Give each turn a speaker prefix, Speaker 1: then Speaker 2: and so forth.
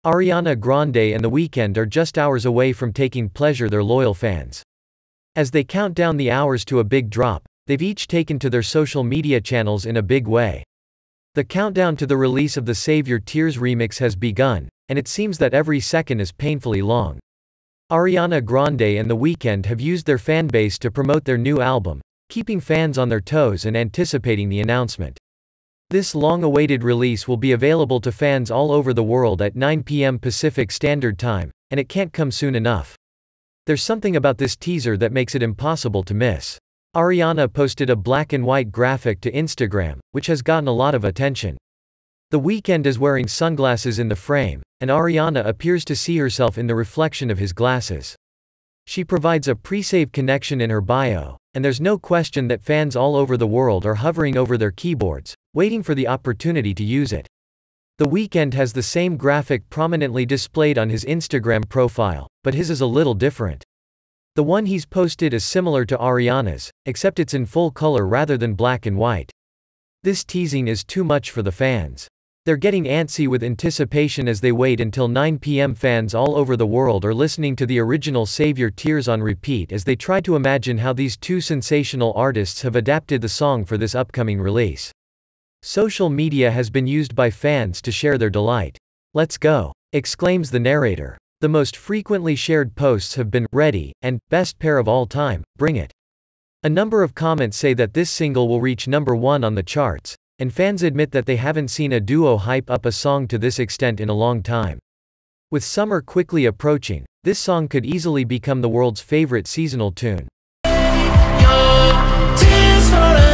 Speaker 1: Ariana Grande and The Weeknd are just hours away from taking pleasure their loyal fans. As they count down the hours to a big drop, they've each taken to their social media channels in a big way. The countdown to the release of the Save Your Tears remix has begun, and it seems that every second is painfully long. Ariana Grande and The Weeknd have used their fanbase to promote their new album, keeping fans on their toes and anticipating the announcement. This long-awaited release will be available to fans all over the world at 9 p.m. Pacific Standard Time, and it can't come soon enough. There's something about this teaser that makes it impossible to miss. Ariana posted a black and white graphic to Instagram, which has gotten a lot of attention. The Weeknd is wearing sunglasses in the frame, and Ariana appears to see herself in the reflection of his glasses. She provides a pre-save connection in her bio, and there's no question that fans all over the world are hovering over their keyboards, waiting for the opportunity to use it. The Weeknd has the same graphic prominently displayed on his Instagram profile, but his is a little different. The one he's posted is similar to Ariana's, except it's in full color rather than black and white. This teasing is too much for the fans. They're getting antsy with anticipation as they wait until 9 p.m. Fans all over the world are listening to the original Save Your Tears on repeat as they try to imagine how these two sensational artists have adapted the song for this upcoming release. Social media has been used by fans to share their delight. "Let's go!" exclaims the narrator. The most frequently shared posts have been "Ready" and "Best pair of all time, bring it." A number of comments say that this single will reach #1 on the charts, and fans admit that they haven't seen a duo hype up a song to this extent in a long time. With summer quickly approaching, this song could easily become the world's favorite seasonal tune.